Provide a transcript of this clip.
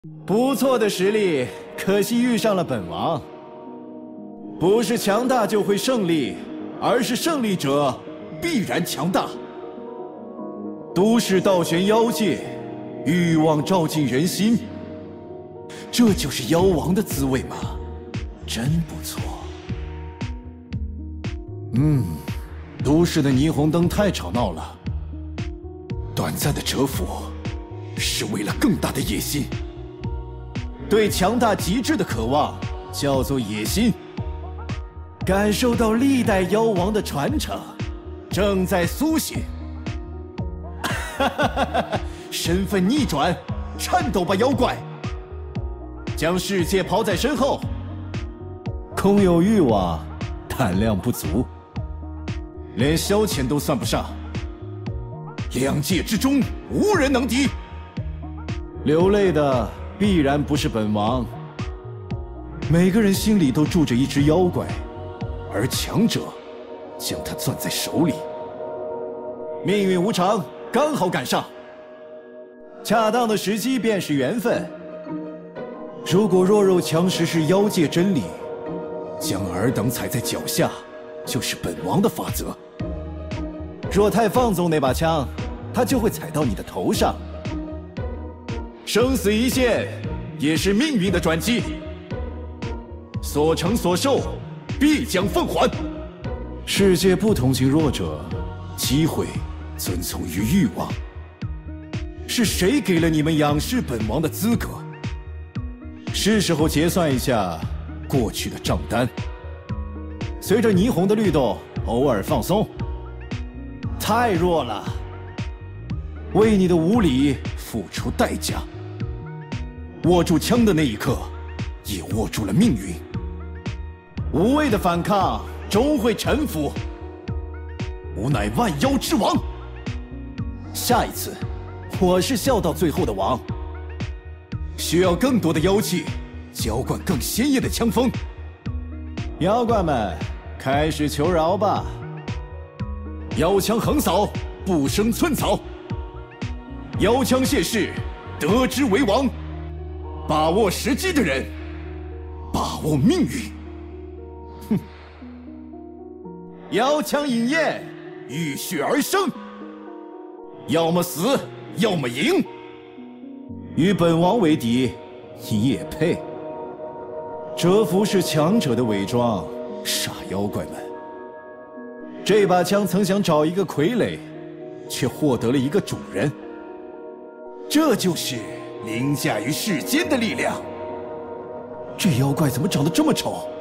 不错的实力，可惜遇上了本王。不是强大就会胜利，而是胜利者必然强大。都市倒悬妖界，欲望照进人心，这就是妖王的滋味吗？真不错。都市的霓虹灯太吵闹了。短暂的蛰伏，是为了更大的野心。对强大极致的渴望，叫做野心。感受到历代妖王的传承，正在苏醒。身份逆转，颤抖吧妖怪！将世界抛在身后。空有欲望，胆量不足，连消遣都算不上。两界之中，无人能敌。流泪的必然不是本王。每个人心里都住着一只妖怪，而强者将它攥在手里。命运无常，刚好赶上。恰当的时机便是缘分。如果弱肉强食是妖界真理，将尔等踩在脚下，就是本王的法则。若太放纵那把枪，它就会踩到你的头上。生死一线，也是命运的转机。所成所受，必将奉还。世界不同情弱者，机会遵从于欲望。是谁给了你们仰视本王的资格？是时候结算一下过去的账单。随着霓虹的律动，偶尔放松。太弱了，为你的无礼付出代价。握住枪的那一刻，也握住了命运。无谓的反抗终会臣服。吾乃万妖之王。下一次，我是笑到最后的王。需要更多的妖气，浇灌更鲜艳的枪锋。妖怪们，开始求饶吧！妖枪横扫，不生寸草。妖枪现世，得之为王。把握时机的人，把握命运。哼！妖枪饮焰，浴血而生。要么死，要么赢。与本王为敌，你也配？蛰伏是强者的伪装，傻妖怪们。这把枪曾想找一个傀儡，却获得了一个主人。这就是凌驾于世间的力量。这妖怪怎么长得这么丑？